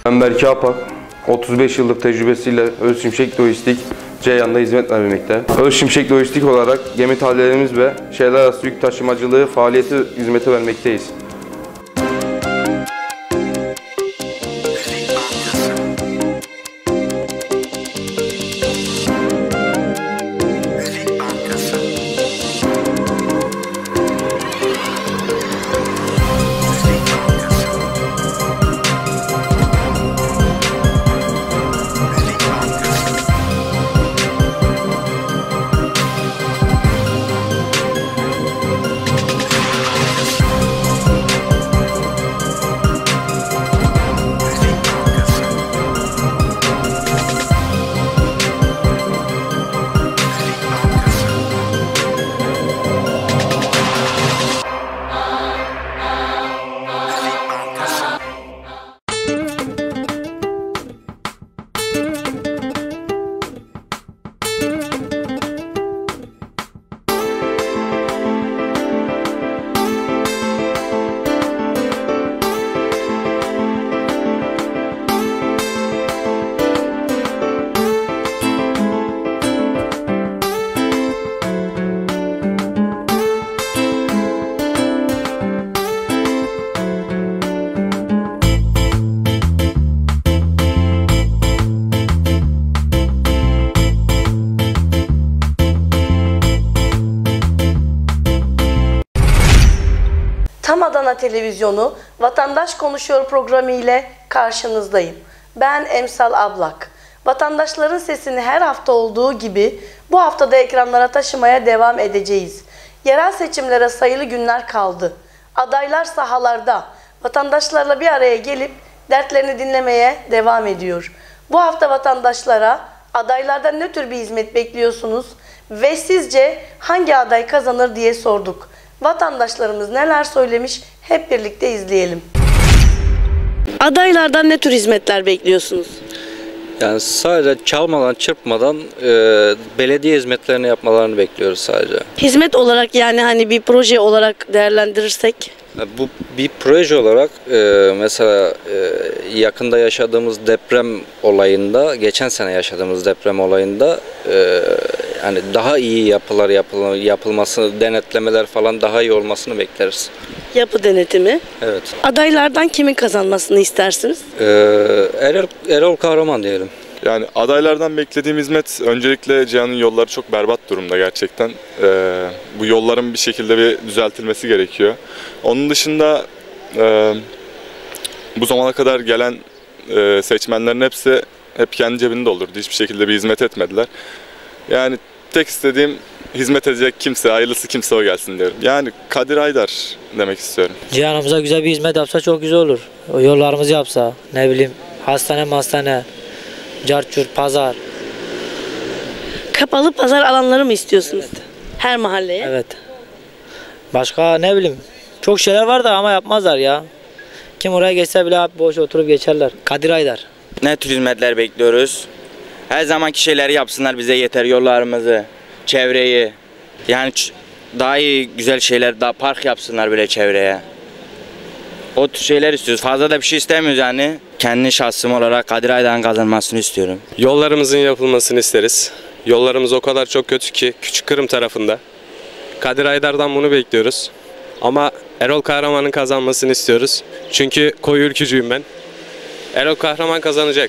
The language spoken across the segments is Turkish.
Ben Berke Apak, 35 yıllık tecrübesiyle Özşimşek Lojistik Ceyhan'da hizmet vermekte. Özşimşek Lojistik olarak gemi tahliyelerimiz ve şehirler arası yük taşımacılığı faaliyeti hizmeti vermekteyiz. Tam Adana Televizyonu Vatandaş Konuşuyor programı ile karşınızdayım. Ben Emsal Ablak. Vatandaşların sesini her hafta olduğu gibi bu hafta da ekranlara taşımaya devam edeceğiz. Yerel seçimlere sayılı günler kaldı. Adaylar sahalarda, vatandaşlarla bir araya gelip dertlerini dinlemeye devam ediyor. Bu hafta vatandaşlara adaylardan ne tür bir hizmet bekliyorsunuz ve sizce hangi aday kazanır diye sorduk. Vatandaşlarımız neler söylemiş hep birlikte izleyelim. Adaylardan ne tür hizmetler bekliyorsunuz? Yani sadece çalmadan, çırpmadan belediye hizmetlerini yapmalarını bekliyoruz sadece. Hizmet olarak yani hani bir proje olarak değerlendirirsek? Bu bir proje olarak mesela yakında yaşadığımız deprem olayında, geçen sene yaşadığımız deprem olayında yani daha iyi yapılması, denetlemeler falan daha iyi olmasını bekleriz. Yapı denetimi. Evet. Adaylardan kimin kazanmasını istersiniz? Erol Kahraman diyelim. Yani adaylardan beklediğim hizmet öncelikle Ceyhan'ın yolları çok berbat durumda gerçekten. Bu yolların bir şekilde bir düzeltilmesi gerekiyor. Onun dışında bu zamana kadar gelen seçmenlerin hepsi hep kendi cebinde olurdu. Hiçbir şekilde bir hizmet etmediler. Yani tek istediğim hizmet edecek kimse, hayırlısı kimse o gelsin diyorum. Yani Kadir Aydar demek istiyorum. Ceyhan'ımıza güzel bir hizmet yapsa çok güzel olur. O yollarımızı yapsa, ne bileyim hastane, carçur, pazar. Kapalı pazar alanları mı istiyorsunuz? Evet. Her mahalleye? Evet. Başka ne bileyim çok şeyler var da ama yapmazlar ya. Kim oraya geçse bile boş oturup geçerler. Kadir Aydar. Ne tür hizmetler bekliyoruz? Her zamanki şeyleri yapsınlar, bize yeter, yollarımızı, çevreyi. Yani daha iyi güzel şeyler, daha park yapsınlar bile çevreye. O tür şeyler istiyoruz. Fazla da bir şey istemiyoruz yani. Kendi şahsım olarak Kadir Aydar'ın kazanmasını istiyorum. Yollarımızın yapılmasını isteriz. Yollarımız o kadar çok kötü ki Küçükkırım tarafında. Kadir Aydar'dan bunu bekliyoruz. Ama Erol Kahraman'ın kazanmasını istiyoruz. Çünkü koyu ülkücüyüm ben. Erol Kahraman kazanacak.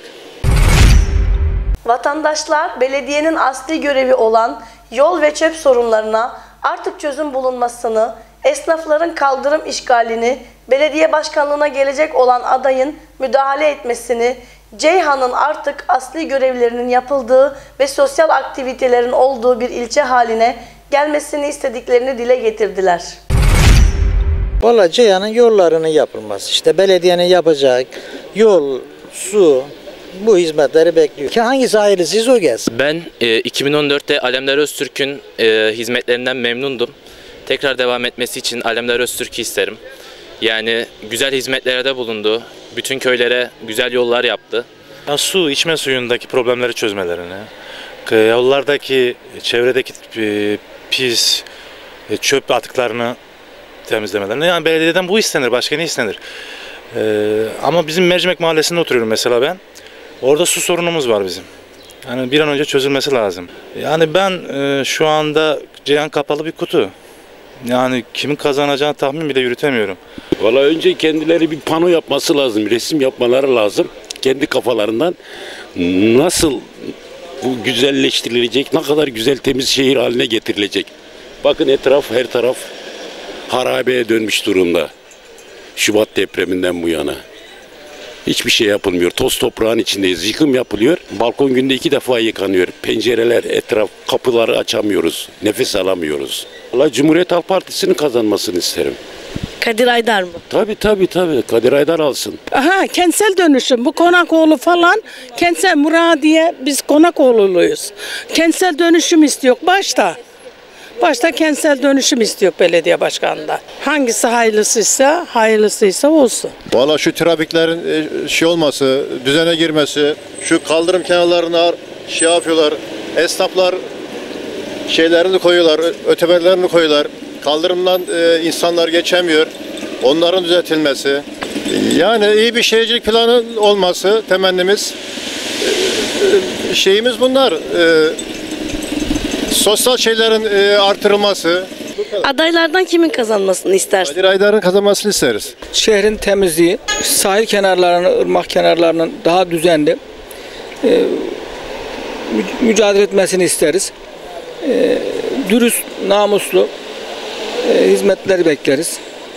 Vatandaşlar belediyenin asli görevi olan yol ve çöp sorunlarına artık çözüm bulunmasını, esnafların kaldırım işgalini, belediye başkanlığına gelecek olan adayın müdahale etmesini, Ceyhan'ın artık asli görevlerinin yapıldığı ve sosyal aktivitelerin olduğu bir ilçe haline gelmesini istediklerini dile getirdiler. Vallahi Ceyhan'ın yollarının yapılması, işte belediyenin yapacak yol, su, bu hizmetleri bekliyor. Ki hangisi hayırlısıysa o gelsin. Ben 2014'te Alemdar Öztürk'ün hizmetlerinden memnundum. Tekrar devam etmesi için Alemdar Öztürk'ü isterim. Yani güzel hizmetlerde bulundu. Bütün köylere güzel yollar yaptı. Ya su, içme suyundaki problemleri çözmelerini, yollardaki, çevredeki pis çöp atıklarını temizlemelerini. Yani belediyeden bu istenir, başka ne istenir? Ama bizim Mercimek Mahallesi'nde oturuyorum mesela ben. Orada su sorunumuz var bizim. Yani bir an önce çözülmesi lazım. Yani ben şu anda Ceyhan kapalı bir kutu. Yani kimin kazanacağını tahmin bile yürütemiyorum. Valla önce kendileri bir pano yapması lazım, resim yapmaları lazım. Kendi kafalarından nasıl bu güzelleştirilecek, ne kadar güzel temiz şehir haline getirilecek. Bakın etraf, her taraf harabeye dönmüş durumda. Şubat depreminden bu yana. Hiçbir şey yapılmıyor. Toz toprağın içindeyiz. Yıkım yapılıyor. Balkon günde 2 defa yıkanıyor. Pencereler, etraf, kapıları açamıyoruz. Nefes alamıyoruz. Valla Cumhuriyet Halk Partisi'nin kazanmasını isterim. Kadir Aydar mı? Tabii. Kadir Aydar alsın. Aha, kentsel dönüşüm. Bu Konakoğlu falan kentsel Muradiye, biz Konakoğlu'luyuz. Kentsel dönüşüm istiyor Başta kentsel dönüşüm istiyor belediye başkanında. Hangisi hayırlısıysa olsun. Valla şu trafiklerin olması, düzene girmesi, şu kaldırım kenarlarına yapıyorlar. Esnaflar şeylerini koyuyorlar, öteberlerini koyuyorlar. Kaldırımdan insanlar geçemiyor. Onların düzeltilmesi. Yani iyi bir şehircilik planı olması temennimiz. Şeyimiz bunlar. Sosyal şeylerin artırılması. Adaylardan kimin kazanmasını istersin? Kadir Aydar'ın kazanmasını isteriz. Şehrin temizliği, sahil kenarlarının, ırmak kenarlarının daha düzenli mücadele etmesini isteriz. Dürüst, namuslu hizmetleri bekleriz.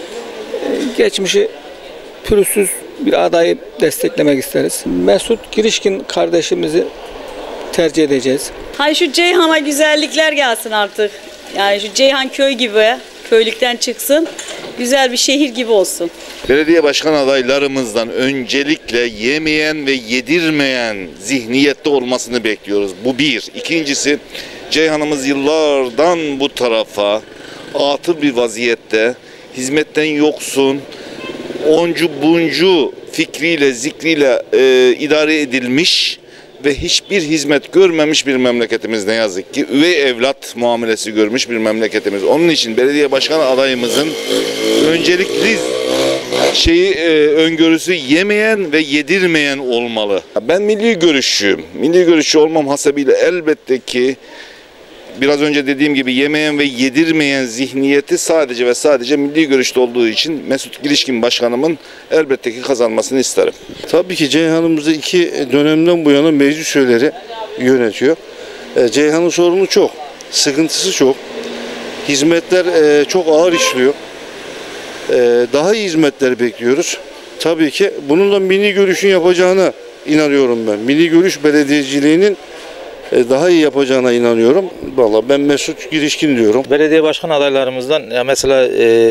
Geçmişi pürüzsüz bir adayı desteklemek isteriz. Mesut Girişkin kardeşimizi tercih edeceğiz. Hay şu Ceyhan'a güzellikler gelsin artık. Yani şu Ceyhan köy gibi, köylükten çıksın, güzel bir şehir gibi olsun. Belediye başkan adaylarımızdan öncelikle yemeyen ve yedirmeyen zihniyette olmasını bekliyoruz. Bu bir. İkincisi, Ceyhan'ımız yıllardan bu tarafa atıl bir vaziyette, hizmetten yoksun, oncu buncu fikriyle, zikriyle idare edilmiş ve hiçbir hizmet görmemiş bir memleketimiz ne yazık ki. Üvey evlat muamelesi görmüş bir memleketimiz. Onun için belediye başkan adayımızın öncelikli öngörüsü yemeyen ve yedirmeyen olmalı. Ben milli görüşçüyüm. Milli görüşçü olmam hasebiyle elbette ki biraz önce dediğim gibi yemeyen ve yedirmeyen zihniyeti sadece ve sadece milli görüşte olduğu için Mesut Girişkin başkanımın elbette ki kazanmasını isterim. Tabii ki Ceyhan'ımızı 2 dönemden bu yana meclis üyeleri yönetiyor. Ceyhan'ın sorunu çok, sıkıntısı çok. Hizmetler çok ağır işliyor. Daha iyi hizmetler bekliyoruz. Tabii ki bunun da milli görüşün yapacağına inanıyorum ben. Milli görüş belediyeciliğinin daha iyi yapacağına inanıyorum. Vallahi ben Mesut Girişkin diyorum. Belediye başkan adaylarımızdan ya mesela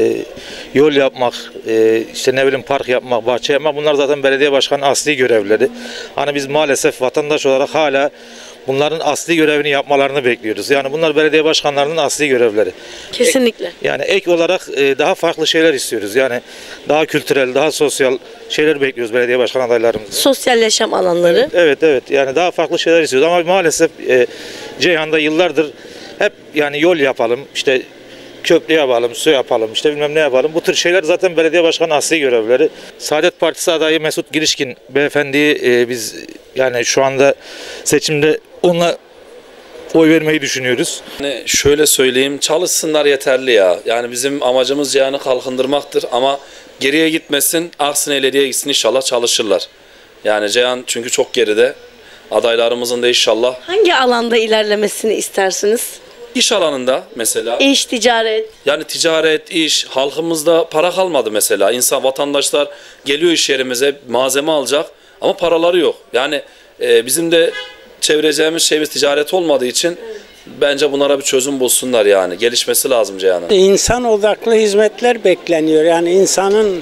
yol yapmak, işte ne bileyim park yapmak, bahçe yapmak, bunlar zaten belediye başkanının asli görevleri. Hani biz maalesef vatandaş olarak hala bunların asli görevini yapmalarını bekliyoruz. Yani bunlar belediye başkanlarının asli görevleri. Kesinlikle. Yani ek olarak daha farklı şeyler istiyoruz. Yani daha kültürel, daha sosyal şeyler bekliyoruz belediye başkan adaylarımızdan. Sosyal yaşam alanları. Evet. Yani daha farklı şeyler istiyoruz ama maalesef Ceyhan'da yıllardır hep yani yol yapalım, işte köprü yapalım, su yapalım, işte bilmem ne yapalım. Bu tür şeyler zaten belediye başkanı asli görevleri. Saadet Partisi adayı Mesut Girişkin beyefendiyi biz yani şu anda seçimde onunla oy vermeyi düşünüyoruz. Yani şöyle söyleyeyim, çalışsınlar yeterli ya. Yani bizim amacımız Ceyhan'ı kalkındırmaktır ama geriye gitmesin, aksine ileriye gitsin, inşallah çalışırlar. Yani Ceyhan çünkü çok geride. Adaylarımızın da inşallah. Hangi alanda ilerlemesini istersiniz? İş alanında mesela. İş, ticaret. Yani ticaret, iş, halkımızda para kalmadı mesela. Vatandaşlar geliyor iş yerimize malzeme alacak ama paraları yok. Yani bizim de çevireceğimiz şeyimiz ticaret olmadığı için bence bunlara bir çözüm bulsunlar yani. Gelişmesi lazım Ceyhan'ın. İnsan odaklı hizmetler bekleniyor. Yani insanın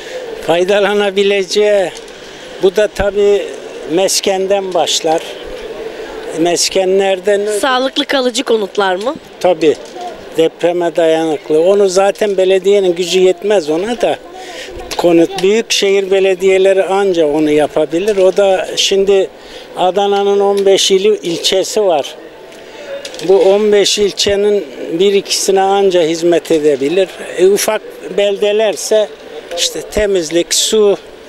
faydalanabileceği, bu da tabii meskenden başlar. Meskenlerden... Sağlıklı kalıcı konutlar mı? Tabii. Depreme dayanıklı. Onu zaten belediyenin gücü yetmez ona da. Konut, büyükşehir belediyeleri anca onu yapabilir. O da şimdi Adana'nın 15 ilçesi var. Bu 15 ilçenin bir ikisine anca hizmet edebilir. Ufak beldelerse işte temizlik, su,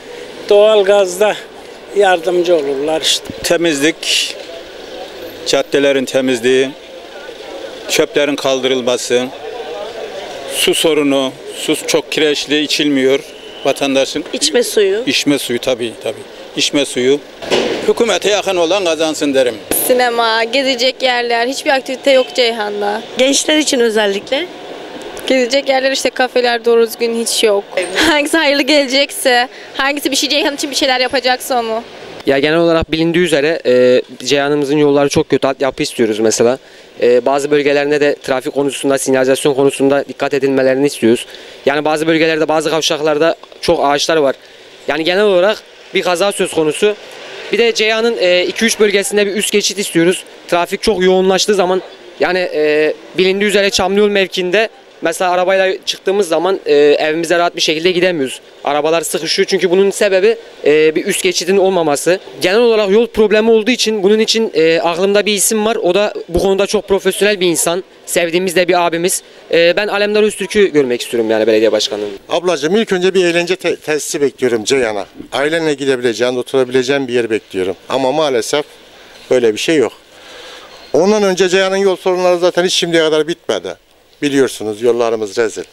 Doğalgazda yardımcı olurlar işte. Temizlik, caddelerin temizliği, çöplerin kaldırılması, su sorunu, su çok kireçli içilmiyor vatandaşın. İçme suyu. İçme suyu tabii. İçme suyu. Hükümete yakın olan kazansın derim. Sinema, gezecek yerler, hiçbir aktivite yok Ceyhan'da. Gençler için özellikle. Gezecek yerler işte kafeler doğru düzgün hiç yok. Hangisi hayırlı gelecekse, hangisi bir şey Ceyhan için bir şeyler yapacaksa onu. Ya genel olarak bilindiği üzere Ceyhan'ımızın yolları çok kötü. Altyapı istiyoruz mesela. Bazı bölgelerinde de trafik konusunda, sinyalizasyon konusunda dikkat edilmelerini istiyoruz. Yani bazı bölgelerde, bazı kavşaklarda çok ağaçlar var. Yani genel olarak bir kaza söz konusu. Bir de Ceyhan'ın 2-3 bölgesinde bir üst geçit istiyoruz. Trafik çok yoğunlaştığı zaman yani bilindiği üzere Çamlıyol mevkiinde mesela arabayla çıktığımız zaman evimize rahat bir şekilde gidemiyoruz. Arabalar sıkışıyor çünkü bunun sebebi bir üst geçidin olmaması. Genel olarak yol problemi olduğu için bunun için aklımda bir isim var. O da bu konuda çok profesyonel bir insan. Sevdiğimiz de bir abimiz. Ben Alemdar Öztürk'ü görmek istiyorum yani belediye başkanlığını. Ablacığım ilk önce bir eğlence tesisi bekliyorum Ceyhan'a. Ailenle gidebileceğin, oturabileceğin bir yer bekliyorum. Ama maalesef böyle bir şey yok. Ondan önce Ceyhan'ın yol sorunları zaten hiç şimdiye kadar bitmedi. Biliyorsunuz yollarımız rezil.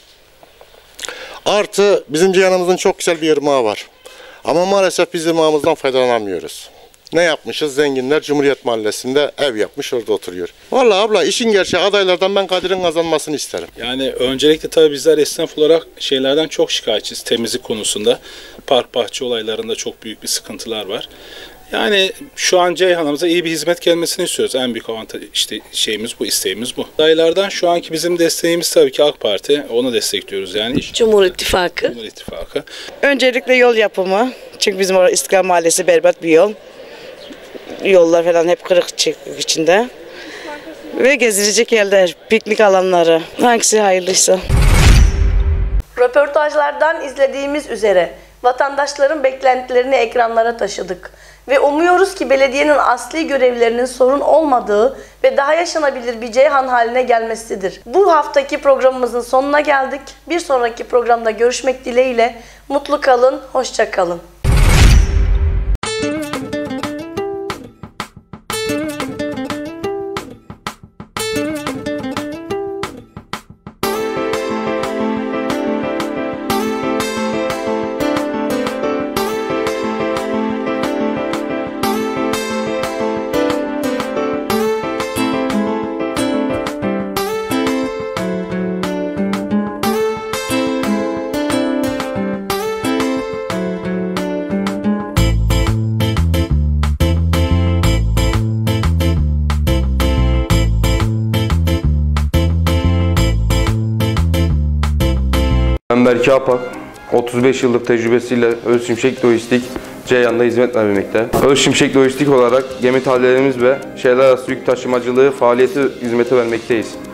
Artı bizim Ceyhan'ımızın çok güzel bir ırmağı var. Ama maalesef biz ırmağımızdan faydalanamıyoruz. Ne yapmışız? Zenginler Cumhuriyet Mahallesi'nde ev yapmış, orada oturuyor. Vallahi abla işin gerçeği adaylardan ben Kadir'in kazanmasını isterim. Yani öncelikle tabii bizler esnaf olarak şeylerden çok şikayetçiyiz temizlik konusunda. Park bahçe olaylarında çok büyük bir sıkıntılar var. Yani şu an Ceyhan'ımıza iyi bir hizmet gelmesini istiyoruz. En büyük avantaj işte şeyimiz bu, isteğimiz bu. Adaylardan şu anki bizim desteğimiz tabii ki AK Parti. Onu destekliyoruz yani. Cumhur İttifakı. Cumhur İttifakı. Öncelikle yol yapımı. Çünkü bizim orada İstiklal Mahallesi berbat bir yol. Yollar falan hep kırık çıkık içinde. Ve gezilecek yerler, piknik alanları. Hangisi hayırlıysa. Röportajlardan izlediğimiz üzere vatandaşların beklentilerini ekranlara taşıdık. Ve umuyoruz ki belediyenin asli görevlerinin sorun olmadığı ve daha yaşanabilir bir Ceyhan haline gelmesidir. Bu haftaki programımızın sonuna geldik. Bir sonraki programda görüşmek dileğiyle. Mutlu kalın, hoşça kalın. Ben Berke Apak, 35 yıllık tecrübesiyle Özşimşek Lojistik Ceyhan'da hizmet vermekte. Özşimşek Lojistik olarak gemi tahliyelerimiz ve şehirler arası yük taşımacılığı faaliyeti hizmeti vermekteyiz.